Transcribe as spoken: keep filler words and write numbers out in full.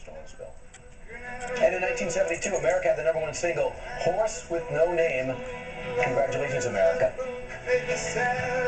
first oil spill. And in nineteen seventy-two, America had the number one single, Horse with No Name. Congratulations, America.